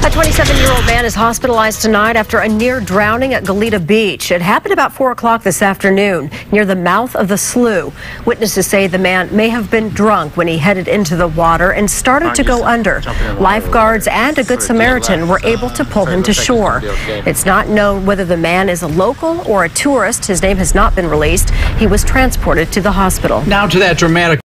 A 27-year-old man is hospitalized tonight after a near drowning at Goleta Beach. It happened about 4 o'clock this afternoon near the mouth of the slough. Witnesses say the man may have been drunk when he headed into the water and started to go under. Lifeguards and a Good Samaritan were able to pull him to shore. It's not known whether the man is a local or a tourist. His name has not been released. He was transported to the hospital. Now to that dramatic